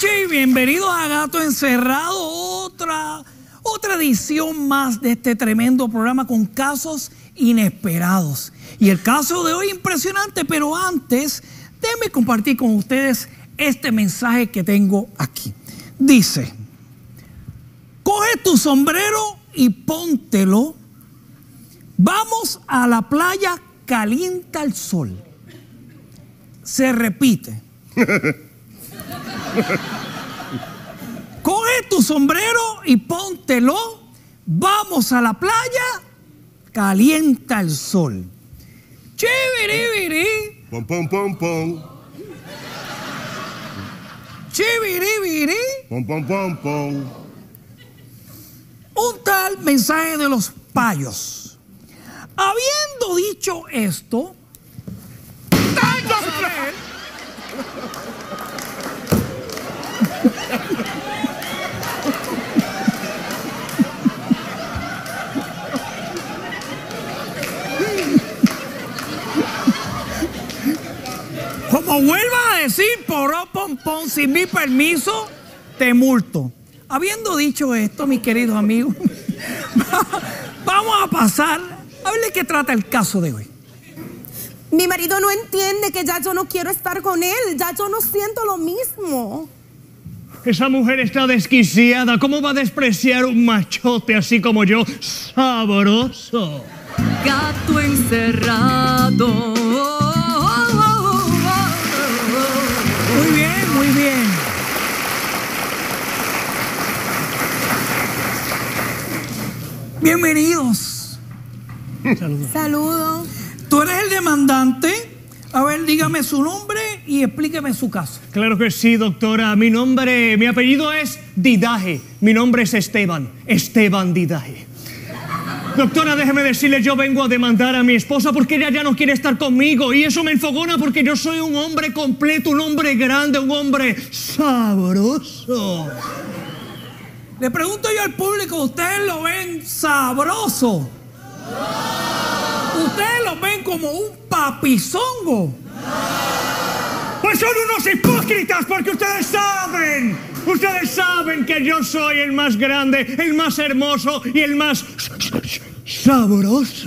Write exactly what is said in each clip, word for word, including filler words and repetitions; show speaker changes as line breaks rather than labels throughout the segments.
noches y bienvenidos a Gato Encerrado, otra, otra edición más de este tremendo programa con casos inesperados. Y el caso de hoy impresionante, pero antes, déjenme compartir con ustedes este mensaje que tengo aquí. Dice, coge tu sombrero y póntelo, vamos a la playa, calienta el sol. Se repite. Coge tu sombrero y póntelo, vamos a la playa, calienta el sol. Chibiribiri.
Pom, pom, pom, pom.
Chibiribiri.
Pom, pom, pom, pom.
Un tal mensaje de los payos. Habiendo dicho esto, tanto saber. Como vuelvas a decir poró pom pom sin mi permiso, te multo. Habiendo dicho esto, mis queridos amigos, vamos a pasar a ver de qué trata el caso de hoy.
Mi marido no entiende que ya yo no quiero estar con él, ya yo no siento lo mismo.
Esa mujer está desquiciada. ¿Cómo va a despreciar un machote así como yo? Sabroso.
Gato encerrado.
Muy bien, muy bien. Bienvenidos.
Saludos.
Saludos.
Tú eres el demandante. A ver, dígame su nombre y explíqueme su caso.
Claro que sí, doctora. Mi nombre, mi apellido es Didaje. Mi nombre es Esteban. Esteban Didaje. Doctora, déjeme decirle, yo vengo a demandar a mi esposa porque ella ya no quiere estar conmigo. Y eso me enfogona porque yo soy un hombre completo, un hombre grande, un hombre sabroso.
Le pregunto yo al público, ¿ustedes lo ven sabroso? ¿Ustedes lo ven como un papizongo?
Pues son unos hipócritas porque ustedes saben, ustedes saben que yo soy el más grande, el más hermoso y el más sabroso.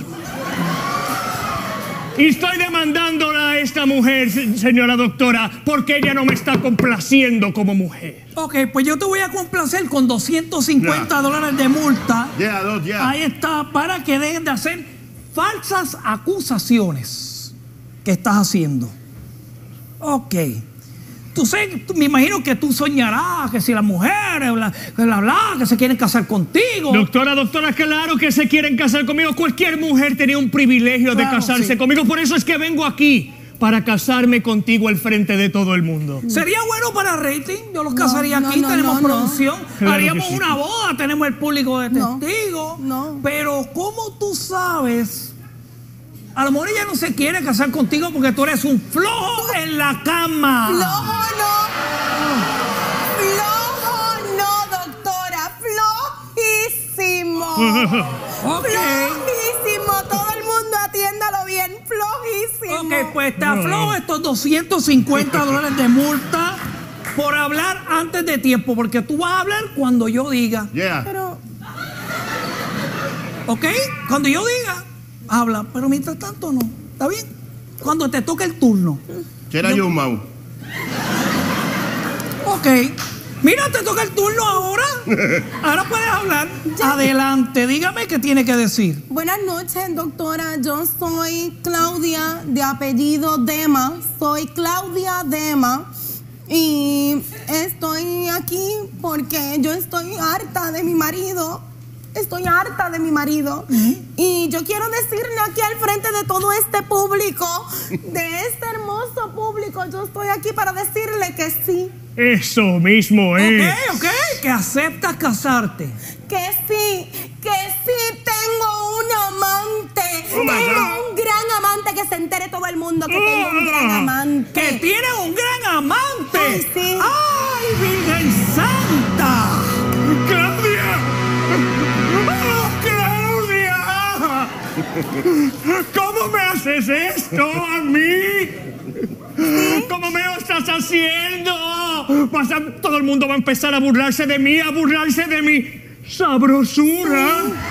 Y estoy demandándola a esta mujer, señora doctora, porque ella no me está complaciendo como mujer.
Ok, pues yo te voy a complacer con doscientos cincuenta dólares de multa.
Ya, yeah, dos, ya. Yeah.
Ahí está, para que dejen de hacer falsas acusaciones que estás haciendo. Ok. Tú sé, tú, me imagino que tú soñarás que si las mujeres, bla, bla, bla, que se quieren casar contigo.
Doctora, doctora, claro que se quieren casar conmigo. Cualquier mujer tenía un privilegio
claro,
de casarse
sí.
conmigo. Por eso es que vengo aquí, para casarme contigo al frente de todo el mundo.
Sería bueno para rating. Yo los casaría
no,
aquí,
no,
tenemos
no,
producción.
no.
Claro
Haríamos
que sí.
una boda, tenemos el público de testigos.
No, no.
Pero ¿cómo tú sabes? A lo mejor ella no se quiere casar contigo porque tú eres un flojo en la cama.
Flojo no. Flojo no, doctora. Flojísimo.
Ok.
Flojísimo. Todo el mundo atiéndalo bien. Flojísimo.
Ok, pues te aflojo estos doscientos cincuenta dólares de multa por hablar antes de tiempo, porque tú vas a hablar cuando yo diga.
Ya. Yeah.
Pero...
¿Ok? Cuando yo diga, habla. Pero mientras tanto no. ¿Está bien? Cuando te toque el turno.
¿Será yo, Mau?
Ok. Mira, te toca el turno ahora. Ahora puedes hablar. Adelante, dígame qué tiene que decir.
Buenas noches, doctora. Yo soy Claudia, de apellido Dema. Soy Claudia Dema. Y estoy aquí porque yo estoy harta de mi marido. Estoy harta de mi marido. ¿Eh? Y yo quiero decirle aquí al frente de todo este público, de este hermoso público, yo estoy aquí para decirle que sí.
Eso mismo es.
Ok, ok, que aceptas casarte.
Que sí, que sí tengo un amante.
Oh my
tengo
God.
un gran amante, que se entere todo el mundo que tengo un gran amante.
Que tienes un gran amante.
Ay, sí.
¡Ay, Virgen Santa!
¡Claudia! ¡Oh, Claudia! ¿Cómo me haces esto a mí? ¿Cómo me lo estás haciendo? ¡Oh! Pasa, todo el mundo va a empezar a burlarse de mí, a burlarse de mi sabrosura.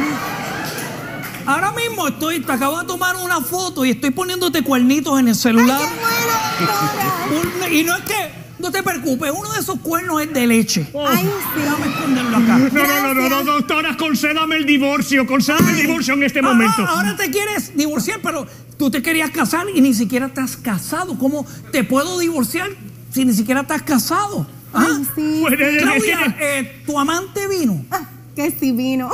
Ahora mismo estoy, te acabo de tomar una foto y estoy poniéndote cuernitos en el celular.
¡Ay, qué bueno, doctora!
Un- y no es que, no te preocupes, uno de esos cuernos es de leche.
Ay, sí.
Déjame esconderlo acá.
No, no, no, no, no, doctora, concédame el divorcio, concédame el divorcio en este
Ah,
momento.
ah, ahora te quieres divorciar, pero tú te querías casar y ni siquiera estás casado. ¿Cómo te puedo divorciar si ni siquiera estás casado? ¿Ah?
Ay, sí.
Pues, eh,
Claudia,
es que-
eh, ¿tu amante vino?
Ah, que sí vino.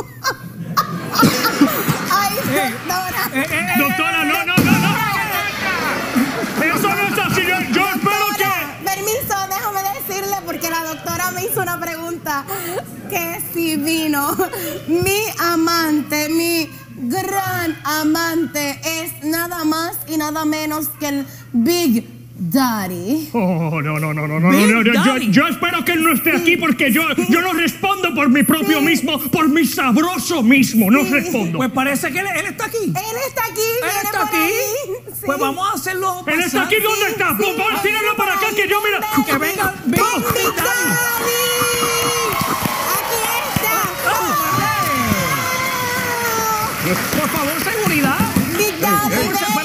Ay,
Eh,
doctora.
eh, eh, eh,
Doctora, no, no, no, no. Eso no es así. Yo, yo espero que...
Doctora, permiso, déjame decirle porque la doctora me hizo una pregunta que sí vino. Mi amante, mi gran amante es nada más y nada menos que el Big Daddy.
Oh, no, no, no, no, no,
Big
no, no, yo,
Daddy.
yo espero que él no esté aquí porque yo, yo no respondo por mi propio
Sí.
mismo, por mi sabroso mismo, no
Sí.
respondo.
Pues parece que él, él está aquí.
Él está aquí,
Él
viene
está
por
aquí.
ahí. Sí.
Pues vamos a hacerlo.
Él está
pasar.
aquí, ¿dónde está?
sí,
Pon- pon-
sí,
Tírenlo para acá
sí,
que yo, mira.
ven,
Que venga,
ven,
venga,
Big
Big Daddy.
Daddy. Aquí está.
Por favor, seguridad.
Big Daddy,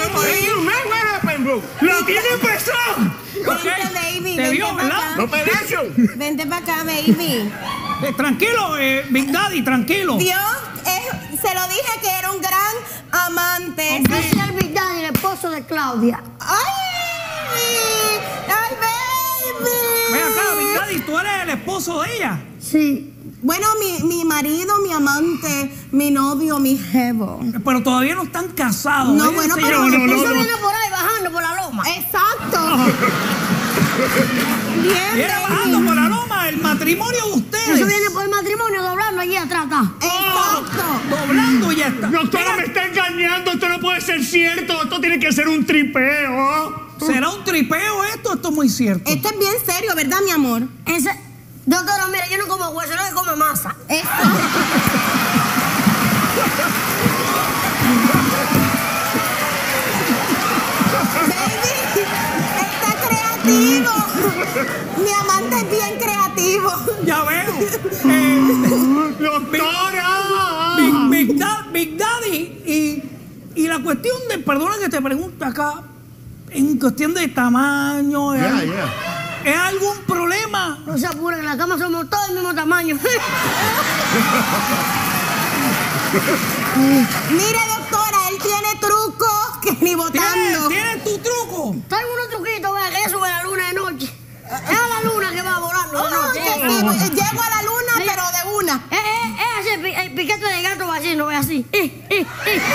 bro.
¡La tiene pesada!
Ok.
Vente, baby,
Te
vente
vio,
pa'
¿verdad?
acá.
No pedazo.
Vente para acá, baby.
Eh, tranquilo, eh, Big Daddy, tranquilo.
Dios, eh, se lo dije que era un gran amante.
Ok.
Yo soy el Big Daddy, el esposo de Claudia.
¡Ay! ¡Ay, baby!
Ven acá, Big Daddy, tú eres el esposo de ella.
Sí.
Bueno, mi, mi marido, mi amante, mi novio, mi jevo.
Pero todavía no están casados.
No,
¿eh,
bueno,
señor?
pero-
No, no,
Eso
no, no.
viene por ahí bajando por la loma.
Exacto. Bien,
Viene bajando
baby.
por la loma el matrimonio de ustedes.
Eso viene por el matrimonio doblando allí atrás. está.
Exacto.
Doblando y ya está.
Doctora,
Mira,
me está engañando, esto no puede ser cierto, esto tiene que ser un tripeo.
¿será un tripeo esto? Esto es muy cierto.
Esto es bien serio, ¿verdad, mi amor?
Ese... Doctora, mira, yo no como hueso, no que come masa.
Exacto. Baby, está creativo. Mi amante es bien creativo.
Ya veo. Eh,
¡Doctora!
Big, Big Da- Big Daddy. Y, y la cuestión de, perdona que te pregunte acá, en cuestión de tamaño, ¿es,
Ya,
algo-
ya.
¿es algún problema?
No se apuren, en la cama somos todos del mismo tamaño.
Mire, doctora, él tiene trucos que ni
¿Tienes,
botando.
¿Tienes tu truco?
Traigo unos truquitos, vea, que eso sube la luna de noche. Es a la luna que va volando de
Oh,
noche.
que sí, llego a la luna, pero de una.
Eh, eh, eh, así, el, pi- el piquete de gato va así, no ve así. Eh, eh, eh, eh.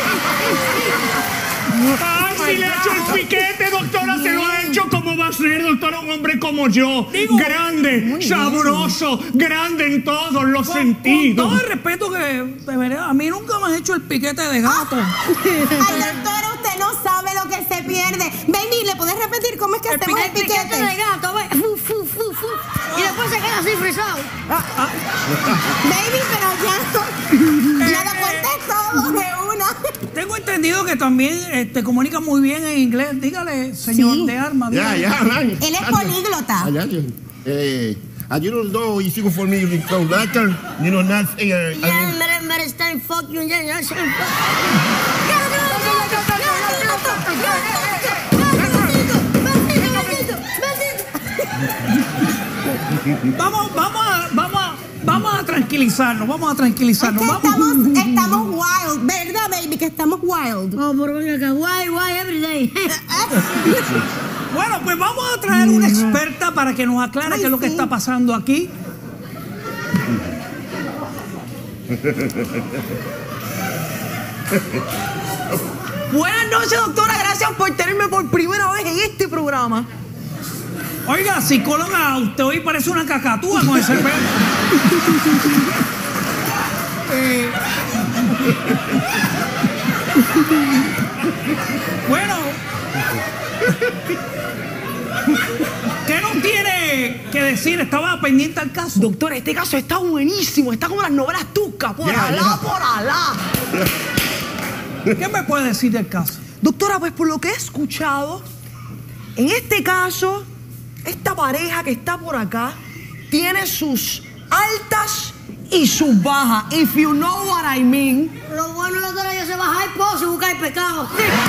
¡Ay, si le ha hecho el piquete, doctora! ¡Se lo ha hecho! ¿Cómo va a ser, doctora, un hombre como yo?
Digo,
grande, sabroso, grande en todos los
Con,
sentidos.
con todo el respeto que debería, a mí nunca me has hecho el piquete de gato.
Ay, doctora, usted no sabe lo que se pierde. Baby, ¿le puedes repetir cómo es que
El
hacemos el
El piquete de
piquete?
gato, ve. Fu, fu, fu, fu. Y después se queda así frisado.
Baby, pero ya, ya lo conté todo de una.
Tengo entendido que también eh, te comunica muy bien en inglés. Dígale, señor
Sí.
de armas.
Ya,
dígale.
ya, man.
Él es políglota.
Ah, ya, ya. Eh, ah, you don't know, you see for me, you know, later, you know, not, eh, eh,
Ya, mere, mere, está en fuck you, ya, ya, ya.
Vamos, vamos a, vamos a, vamos a tranquilizarnos, vamos a
Es
tranquilizarnos.
que
Vamos.
estamos, estamos wild, ¿verdad, baby? Que estamos wild.
Oh, pero venga acá, guay, guay, every day.
Bueno, pues vamos a traer una experta para que nos aclare
Ay,
qué es lo que
sí.
está pasando aquí.
Buenas noches, doctora. Gracias por tenerme por primera vez en este programa.
Oiga, psicóloga, usted hoy parece una cacatúa con ese pelo. Eh, bueno, ¿qué nos tiene que decir? Estaba pendiente al caso.
Doctor, este caso está buenísimo. Está como las novelas turcas. Por
Ya,
alá,
ya.
por alá.
¿Qué me puede decir del caso?
Doctora, pues por lo que he escuchado, en este caso, esta pareja que está por acá tiene sus altas y sus bajas. If you know what I mean.
Lo bueno, doctora, ya se baja el pozo y busca el pecado.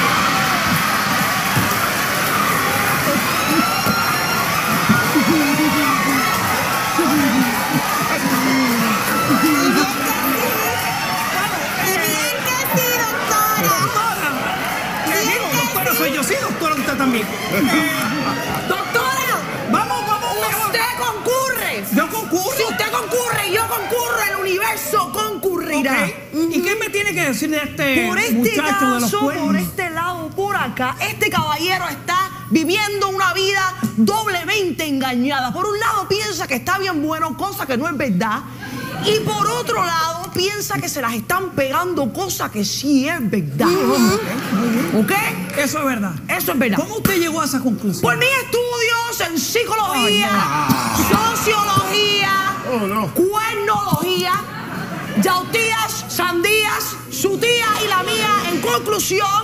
Soy yo, sí, doctora, usted también.
Doctora,
vamos, vamos,
usted concurre.
¿Yo concurro?
Si usted concurre y yo concurro, el universo concurrirá.
Okay. Uh-huh. ¿Y qué me tiene que decir de este
por este
muchacho
caso,
de los cuernos?
por este lado, por acá, este caballero está viviendo una vida doblemente engañada. Por un lado piensa que está bien bueno, cosa que no es verdad. Y por otro lado piensa que se las están pegando, cosa que sí es verdad.
Uh-huh.
¿Ok?
Eso es verdad.
Eso es verdad.
¿Cómo usted llegó a esa conclusión?
Por mis estudios en psicología, oh, no. sociología,
oh, no.
cuernología, yautías, sandías, su tía y la mía. En conclusión,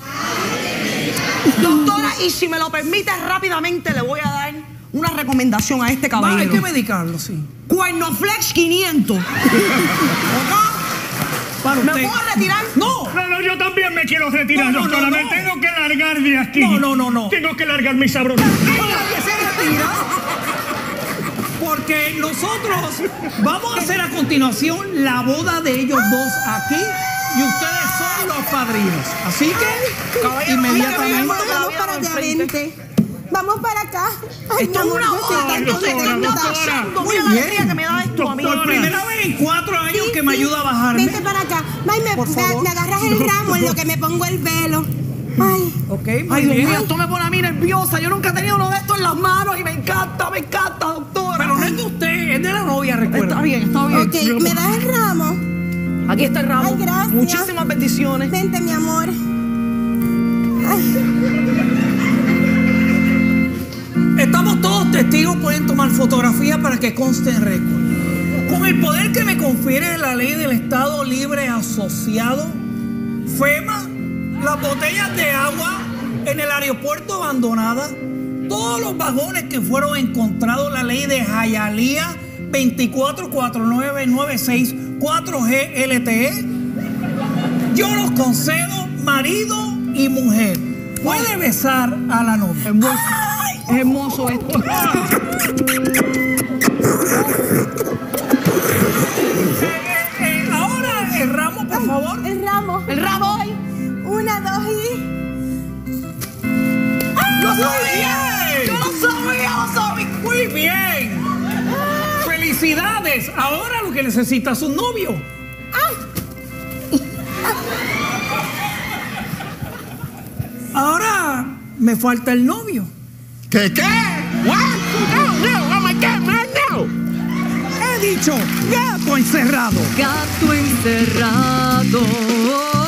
doctora, y si me lo permite rápidamente le voy a dar una recomendación a este caballero.
Va, hay que medicarlo, sí.
Cuernoflex quinientos. ¿Ok?
Para
¿Me
usted.
puedo retirar?
No.
No, no, yo también me quiero retirar,
No, no,
doctora.
no,
Me
no.
tengo que largar de aquí.
No, no, no, no.
Tengo que largar mi sabrosa.
Nadie se retira. Porque nosotros vamos a hacer a continuación la boda de ellos dos aquí y ustedes son los padrinos. Así que,
Caballero,
inmediatamente.
Vamos
Vamos para allá, vente. Vamos para acá. Ay,
esto es
mi
una
amor, yo
boda.
estoy
Yo
tan
sé que
contenta.
no está haciendo.
Muy
Mira la
bien.
alegría que me da esto a mí.
Por primera vez en cuatro años
Sí,
que me
sí.
ayuda a bajarme.
Vente para acá. Ay, me,
Por
me-
favor.
me agarras el ramo en lo que me pongo el velo. Ay.
Ok, muy
Ay, Dios
bien.
mío, esto me pone a mí nerviosa. Yo nunca he tenido uno de estos en las manos y me encanta, me encanta, doctora.
Pero no es de usted, es de la novia, recuerda.
Está bien, está bien.
Ok, ¿me das el ramo?
Aquí está el ramo.
Ay, gracias.
Muchísimas bendiciones.
Vente, mi amor. Ay.
Estamos todos testigos, pueden tomar fotografías para que conste en récord. Con el poder que me confiere la ley del Estado Libre Asociado, FEMA, las botellas de agua en el aeropuerto abandonadas, todos los vagones que fueron encontrados, la ley de Hialeah veinticuatro cuatro nueve nueve seis cuatro G L T E, yo los concedo marido y mujer. Puede besar a la novia.
Es hermoso esto.
Eh, eh, ahora el ramo, por favor.
El ramo.
El ramo.
Una, dos y...
¡Lo
Muy
sabía!
bien.
¡Yo lo sabía, lo sabía!
Muy bien. Felicidades. Ahora lo que necesita es un novio. Ahora me falta el novio.
¿Qué, qué? What? No, no, oh my God, man, no.
He dicho gato encerrado.
Gato encerrado.